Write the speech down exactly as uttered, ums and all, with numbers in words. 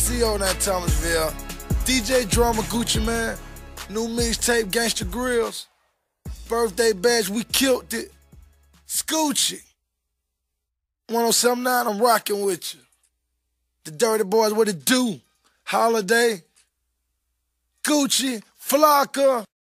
C O now, Thomasville. D J Drama, Gucci Man. New mixtape, Gangsta Grills. Birthday badge, we killed it. Scoochie. one oh seven point nine, I'm rocking with you. The Dirty Boys, what it do? Holiday. Gucci, Flocka.